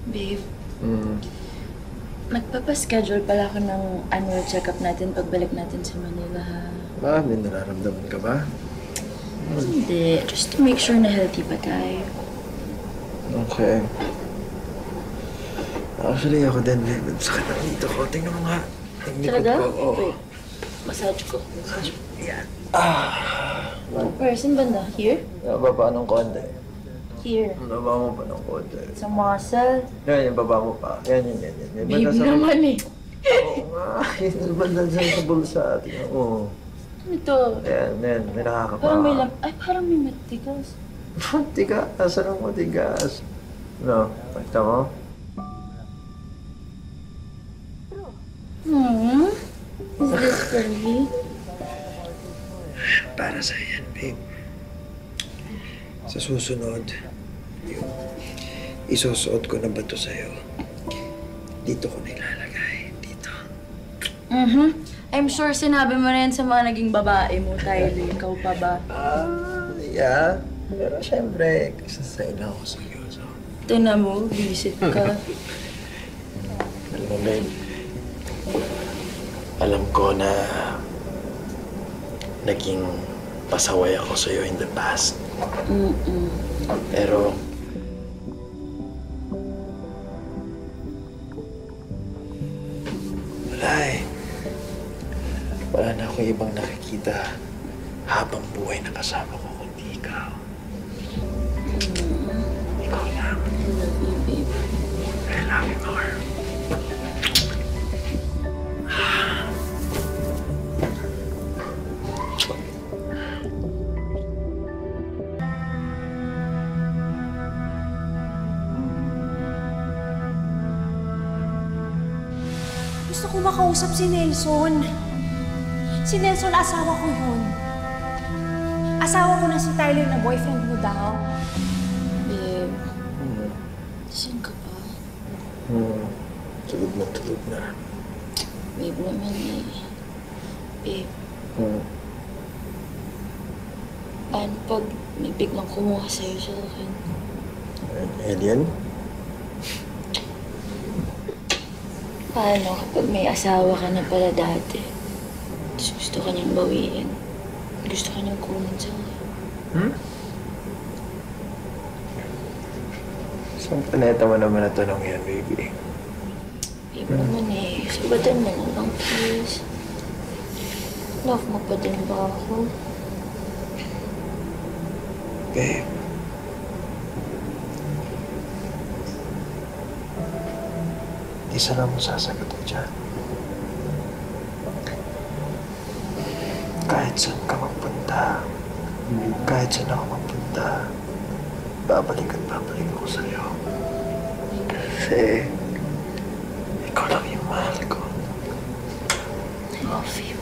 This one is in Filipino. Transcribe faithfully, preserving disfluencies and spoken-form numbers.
Babe. Mm. Magpapaschedule pala ako ng annual check-up natin pagbalik natin sa Manila, ha? Ba, may nararamdaman ka ba? Hindi. Just to make sure na healthy pa tayo. Okay. Actually, ako din, babe. Sakit na dito ko. Tingnan mo nga. Talaga? Ko. Oh. Wait. Massage ko. Massage ko. Yan. Ah. Where? Saan banda? Here? Nababa ng konti. Here. Nababa mo pa ng konti. Sa muscle? Yan, yung baba mo pa. Yan, yan, yan. yan. Babe sa... naman eh. Oo nga. Yung banda dyan sa bulsa. Tingnan mo. Ano ito? Yan, yan. May nakakapa. Parang may lam... Ay, parang may matigas. Matigas? Asan ang matigas? No, pakita mo. Hmm? Is this for me? Para sa yan, babe. Sa susunod, yung isusuot ko na bato sa'yo. Dito ko nilalagay. Dito. Mm-hmm. I'm sure sinabi mo na yan sa mga naging babae mo, Tyler. Ikaw pa ba? Ah, yeah. Pero syempre, kasasay na ako sa'yo. So. Tignan mo, visit ka. Alam mo, babe. Alam ko na naging pasaway ako sa'yo in the past. Mm-mm. Pero wala eh. Wala na akong ibang nakikita habang buhay na kasama ko kundi ikaw. Mm. Ikaw lang. I love you, babe. I love you more. Gusto ko makausap si Nelson. Si Nelson, asawa ko yun. Asawa ko na si Tyler na boyfriend mo daw. Babe, Hmm. saan ka pa? Hmm. Tulog na tulog na. Babe naman eh. Babe, Hmm. paano pag may biglang kumuha sa'yo sa akin? Alien? Paano kapag may asawa ka na pala dati? Tapos gusto ka niyang bawiin. Gusto ka niyang kunin sa akin. Hmm? Saan planeta mo naman na tanong yan, baby? Babe naman eh. Sabatan mo na lang, please. Love mo pa din ba ako? Babe. Isa lang mo sasagot ko dyan. Kahit saan ka magpunta, kahit saan ako magpunta, babalik at babalik ako sa'yo. Kasi, ikaw lang yung mahal ko. I love you.